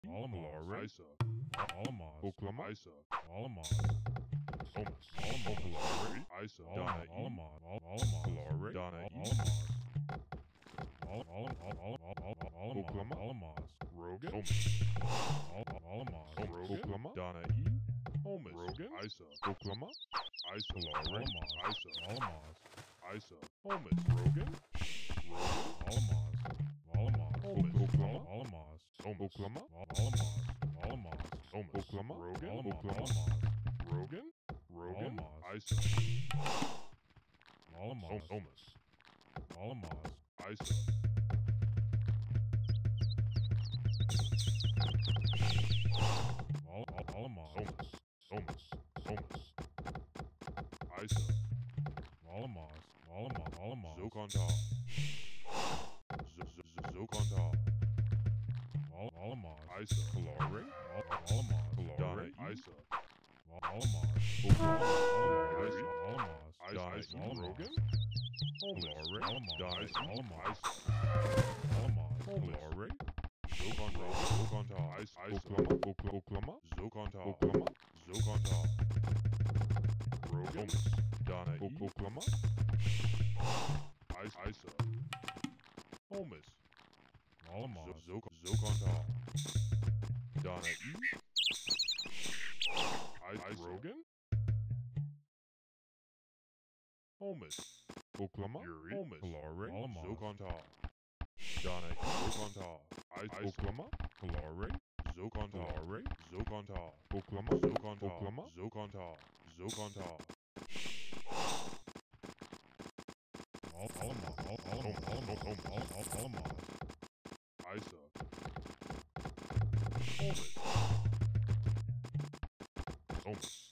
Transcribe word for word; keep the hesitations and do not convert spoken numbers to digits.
Alamos, Isa, Alamos, Oklama, Isa, Alamos, Omas, Alamos, Kalari, Isa, Donna, Alamos, Alamos, Kalari, Donna, Alamos, Alamos, Oklama, Alamos, Rogan, Alamos, Omas, Oklama, Donna, E, Omas, Rogan, Isa, Oklama, Isa, Kalari, Isa, Alamos, Isa, Omas, Rogan, Rogan, Alamos, Omas, Oklama, Alamos, Omas, Oklama, Alamos, Alamos, Omas, Oklama, Rogan, Oklama, Alamos, Rogan, Rogan, Alamos. Isa, Alamos, Omas, Alamos, Isa, Alamos, Omas, Omas, Omas, Isa, Alamos, Alamos, Alamos, Zokonta, Zokonta, Alamos, Isa, Kalari, Alamos, Donna, Isa, Alamos, Oklama, Alamos, Donna, Isa, E, Rogan, Omas, Alamos, Donna, E, Alamos, Isa, Alamos, Kalari, Zokonta, Zokonta, Isa, Oklama, Okla- Oklama, Zokonta, Oklama, Zokonta, Rogan, Donna, E, Oklama, Isa, Isa, Omas, Alamos, Zokonta, Donna, E, Isa, Rogan, Omas, Oklama, Yuri, Omas, Kalari, Alamos, Zokonta, Donna, E, Zokonta, Isa, Oklama, Kalari, Zokonta, Kalari, Zokonta, Oklama, Zokonta, Oklama, Zokonta, Zokonta, Alamos, Alamos, Alamos, Alamos, Isa, Omas, Omas.